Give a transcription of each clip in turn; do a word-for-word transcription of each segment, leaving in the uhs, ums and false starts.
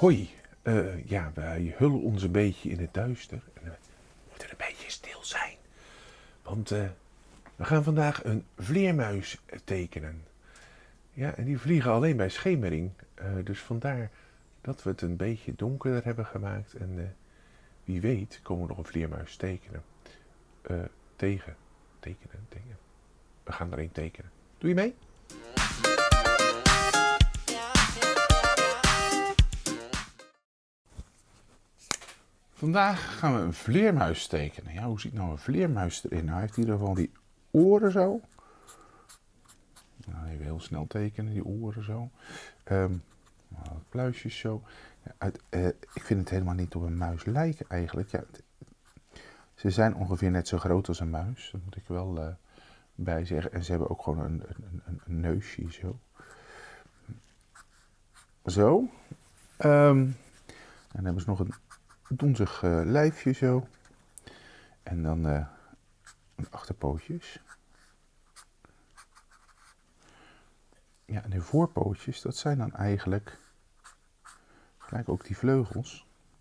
Hoi, uh, ja, wij hullen ons een beetje in het duister en we moeten een beetje stil zijn. Want uh, we gaan vandaag een vleermuis tekenen. Ja, en die vliegen alleen bij schemering. Uh, dus vandaar dat we het een beetje donkerder hebben gemaakt. En uh, wie weet komen we nog een vleermuis tekenen. Uh, tegen, tekenen, tekenen. We gaan er een tekenen. Doe je mee? Vandaag gaan we een vleermuis tekenen. Ja, hoe ziet nou een vleermuis erin? Nou, hij heeft in ieder geval die oren zo. Nou, even heel snel tekenen, die oren zo. Um, nou, pluisjes zo. Ja, uit, uh, ik vind het helemaal niet op een muis lijken eigenlijk. Ja, ze zijn ongeveer net zo groot als een muis. Dat moet ik wel uh, bij zeggen. En ze hebben ook gewoon een, een, een, een neusje zo. Zo. Um, en dan hebben ze nog een donzig uh, lijfje zo. En dan uh, een achterpootjes. Ja, en de voorpootjes, dat zijn dan eigenlijk gelijk ook die vleugels.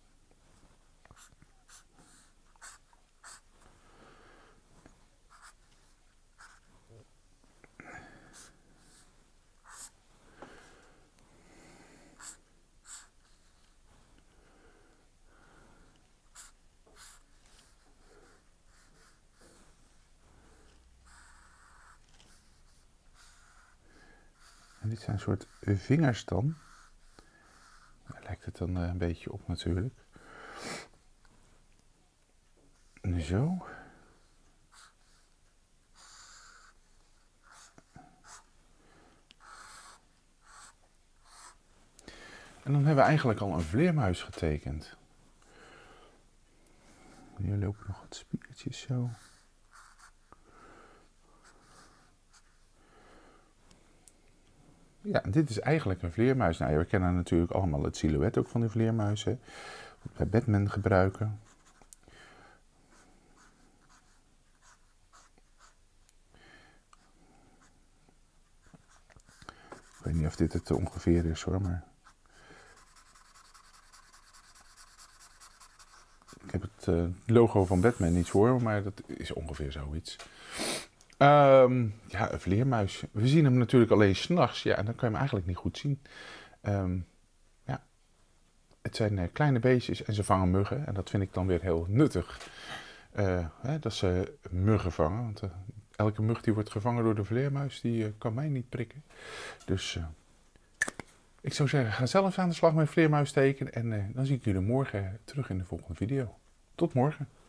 En dit zijn een soort vingers dan. Daar lijkt het dan een beetje op natuurlijk. Zo. En dan hebben we eigenlijk al een vleermuis getekend. Hier lopen nog wat spiertjes zo. Ja, dit is eigenlijk een vleermuis. Nou, we kennen natuurlijk allemaal het silhouet ook van die vleermuizen. Wat we bij Batman gebruiken. Ik weet niet of dit het ongeveer is hoor, maar... Ik heb het uh, logo van Batman niet voor, maar dat is ongeveer zoiets. Um, ja, een vleermuis. We zien hem natuurlijk alleen 's nachts. Ja, en dan kan je hem eigenlijk niet goed zien. Um, ja. Het zijn uh, kleine beestjes en ze vangen muggen. En dat vind ik dan weer heel nuttig. Uh, hè, dat ze muggen vangen. Want uh, elke mug die wordt gevangen door de vleermuis, die uh, kan mij niet prikken. Dus uh, ik zou zeggen, ga zelf aan de slag met vleermuis tekenen. En uh, dan zie ik jullie morgen terug in de volgende video. Tot morgen.